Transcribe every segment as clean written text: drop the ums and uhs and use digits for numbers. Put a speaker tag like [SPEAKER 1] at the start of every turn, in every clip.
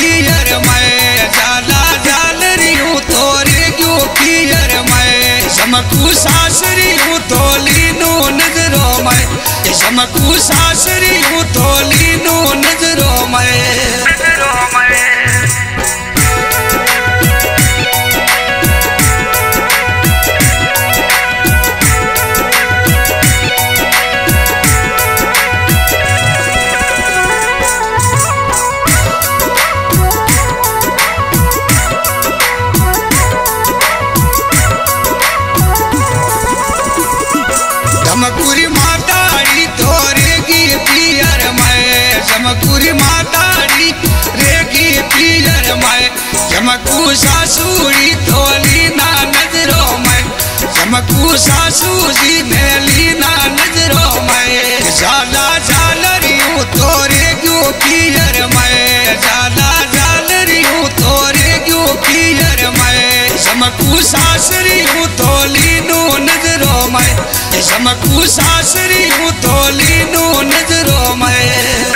[SPEAKER 1] पियर मैं जाला जालरी हूँ तोरे क्यों पियर मैं चमकू सासरी हूँ तोली नू नजरों में चमकू सासरी हूँ तोली नू नजरों में चमकुरी माताड़ी तोरेगी पियर मैं चमकुरी माताड़ी रेगी पियर मैं चमकू सासुरी तोली ना नजरों में चमकू सासू जी मेली ना नजरों में जाला जालरी हूँ तोरे क्यों पियर मैं जाला जालरी हूँ तोरे क्यों पियर मैं चमकू सासरी हूँ तोली नू नजरों में चमकू सासरी हूँ तोली नू नजरों में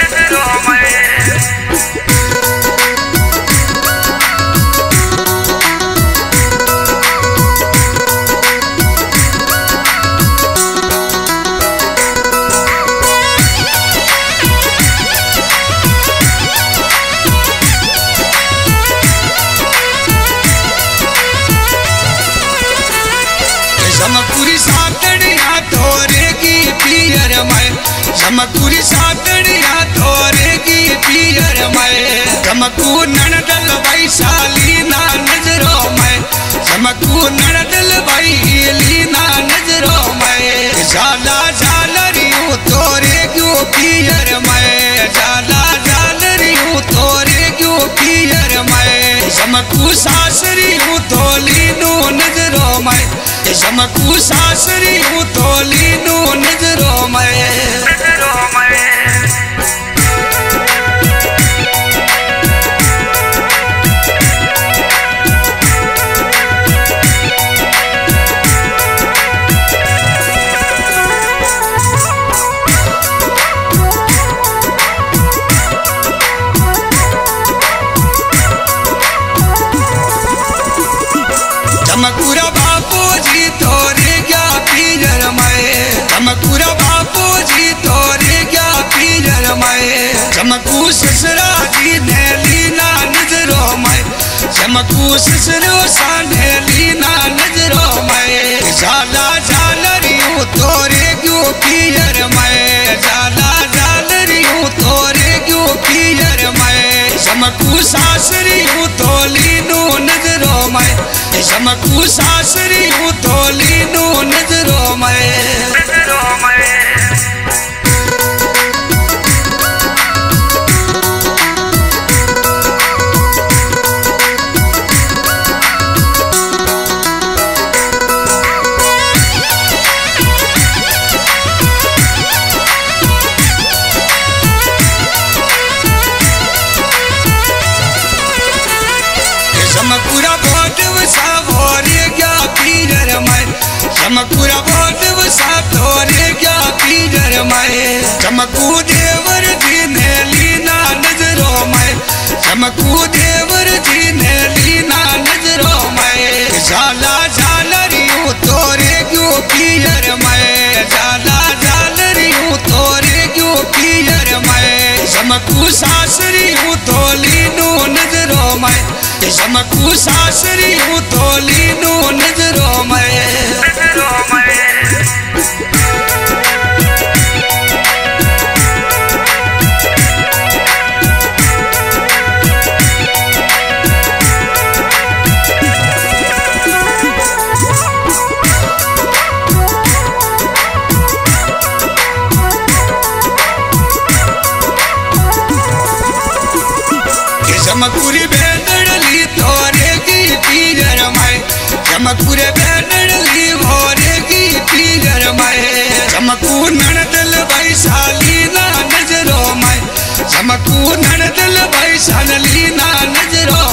[SPEAKER 1] चमकुरी सातड़िया तोरे की पियर मैं चमकुरी सातड़िया तोरे की पियर मैं चमकू ननदल वैशाली ना नजरों में चमकू ननदल वैली ना नजरों में जाला जालरी हूँ तोरे क्यों पियर मैं जाला जालरी हूँ तोरे क्यों पियर मैं चमकू सासरी हूँ तोली नू नजरों में चमकू सासरी हूँ तोली नू नजरों में चमकुरा बापू जी तोरे क्या पियर मैं चमकुरा बापू जी तोरे क्या पियर मैं चमकू ससुरा जी ने लीना नजरों में चमकू ससुरो साने लीना नजरों में जाला जालरी हूँ तोरे क्यों पियर मैं जाला जालरी हूँ तोरे क्यों पियर मैं चमकू सासरी हूँ तोली नू नजरों में चमकू सासरी हूँ तोली नू नजरों में चमकुरा बोट वसा भोरे क्या पियर मैं चमकुरा बोट वसा तोरे क्या पियर मैं चमकू देवर जी ने लीना नजरों में चमकू देवर जी ने लीना नजरों में जाला जालरी हूँ तोरे क्यों पियर मैं जाला जालरी हूँ तोरे क्यों पियर मैं चमकू सासरी हूँ तोली नू नजरों में चमकू सासरी हूँ तोली नू नजरों में चमकुरी बेंदड़ी तोरे की पियर मैं चमकुरे बेंदड़ी भोरे की पियर मैं चमकू ननदल वैशाली ना नजरों में चमकू ननदल वैशाली ना नजरों